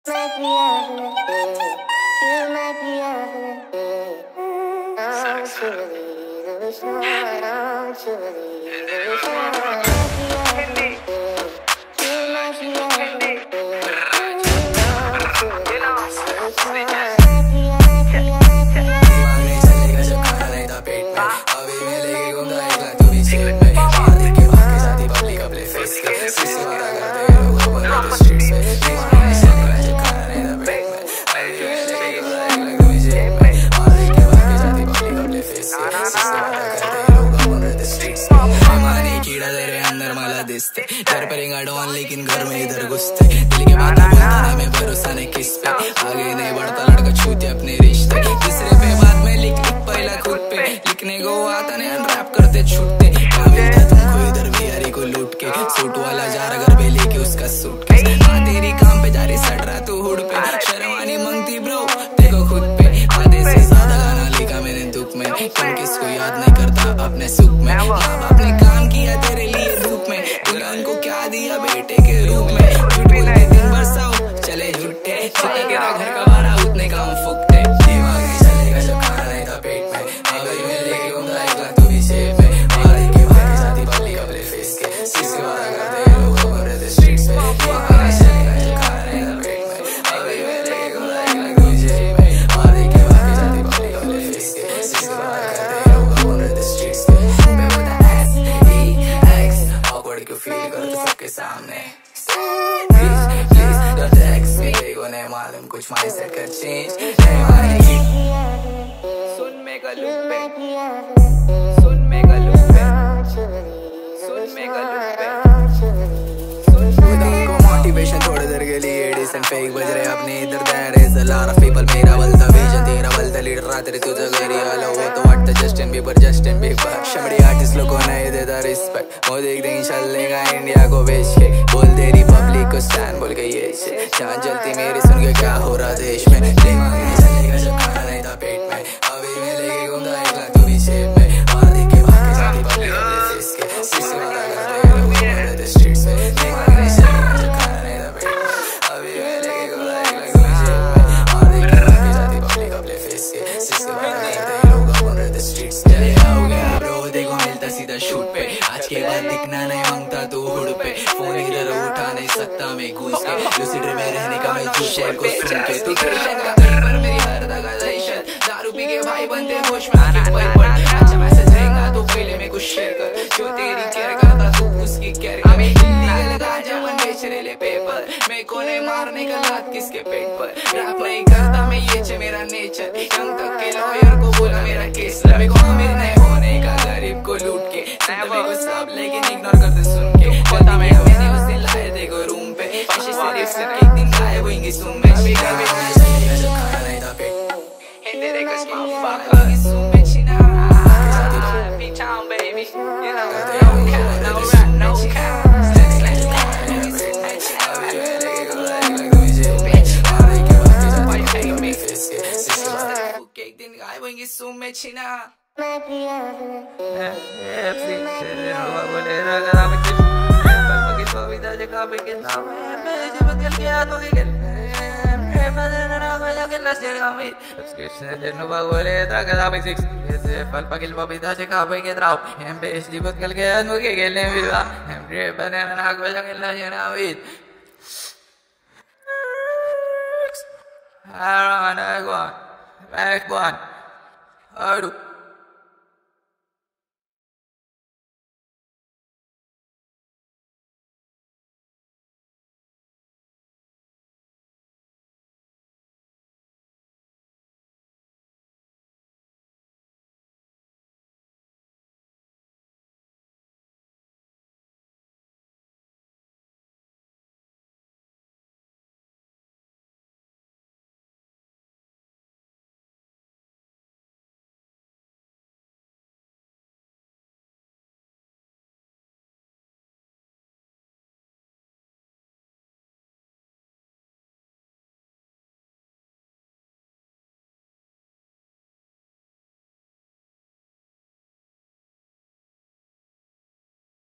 Might be having a day. You might be having a day. Don't you believe it was wrong? Don't you believe it was wrong? Might be having a day. You might be having a day. Don't you believe it was wrong? Might be घर पर गाड़ों लेकिन घर में इधर घुसते दिल के बात बोलता मैं भरोसा नहीं किस पे आगे नहीं बढ़ता लड़का छूते अपने रिश्ते तीसरे पे बाद में लिख पहला खुद पे लिखने को आता नहीं रैप करते छूटते क्या मिलता तुमको इधर भी यारी को लूट के सूट वाला जा रहा घर पे लेके उसका सूट तेरी काम पे जा रही सट रहा तू हुड पे शर्मानी मंगती ब्रो देखो खुद पे आधे से ज्यादा गाना लिखा मैंने दुख में तुम किसको याद नहीं करता अपने सुख में आपने काम किया तेरे लिए रूप में उनको क्या दिया बेटे के रूप में झूठ बोलते दिन बरसाओ चले झूठे जितने के घर का भाड़ा उतने काम फूकते दिमाग नहीं चलेगा जब खाना नहीं था पेट में अगर मैं लेके घूमता एक लाख तो भी जेब में मारी के भाई के साथ ही पब्लिक अपने फेस के सीस के वादा करते लोग ओवर रहते स्ट्रीट्स पे दिमाग नहीं चलेगा जब खाना नहीं था पेट में अगर मैं लेके घूमता एक लाख तो भी जेब में मारी के भाई के साथ ही पब्लिक अपने फेस के सीस के वादा करते लोग ओवर रहते स्ट्रीट्स पे मैं बता SEX awkward क्यों फील करते सबके सामने Please don't text me देखो नहीं मालूम कुछ mindset का change नहीं मानेगी सुन मेगा लूप पे सुन मेगा लूप पे सुन मेगा लूप पे को मोटिवेशन थोड़ी देर के लिए एडिसन फेक बज रहे अपने इधर there is a lot of people मेरा बलता विजन तेरा बलता लीडर रात्रि तुझा घरी आलो वो तो वाटता जस्टिन बीबर शमड़ी आर्टिस्ट लोगों नहीं देता रिस्पेक्ट वो देख देंगे चल लेगा इंडिया को बेच के बोल तेरी पब्लिक को स्टैंड बोल के ये जान जलती मेरी सुन के क्या हो रहा देश में दिमाग नहीं चलेगा जब खाना नहीं था पेट में अभी मैं लेके घूमता एक लाख तो भी जेब में मार दे के भाग के साथ पब्लिक अपने फेस के सीसे वादा करते लोग रहते स्ट्रीट्स में दिमाग नहीं चलेगा जब खाना नहीं था पेट में अभी मैं लेके घूमता एक लाख तो भी जेब में मार दे के भाग के साथ पब्लिक अपने फेस के सीसे वादा करते लोग रहते स्ट्रीट्स चले आओ गया ब्रो देखो मिलता सीधा शूट पे आज के बाद दिखना नहीं मांगता तू हुड पे फोन इधर उठा नहीं सकता मैं घुस के लूसिड में रहने का मैं जो शेर को सुन के तू पर मेरी हर दगा दहशत दारू पी के भाई बनते होश में आके पर अच्छा मैसेज रहेगा तो पहले मैं कुछ शेयर कर जो तेरी केयर करता तू उसकी केयर कर लीगल गांजा मन बेच रहे पेपर मैं कोने मारने का लात किसके पेट पर रैप नहीं करता मैं ये चे मेरा नेचर यंग तक के लॉयर को बोला मेरा केस लवे को अमीर नहीं होने का गरीब को लूट के सभी को सब लेकिन इग्नोर करते सुन के पता मैं मैंने उस दिन लाए देखो रूम पे ऐसे सिर्फ एक दिन गायब होंगी सुन में कभी चलेगा जब खाना नहीं था पेट हे तेरे कसम fuck सुन में चिना B-Town baby you know no cap no rap no cap एक दिन गायब होंगी सुन में चिना might be having a Back one.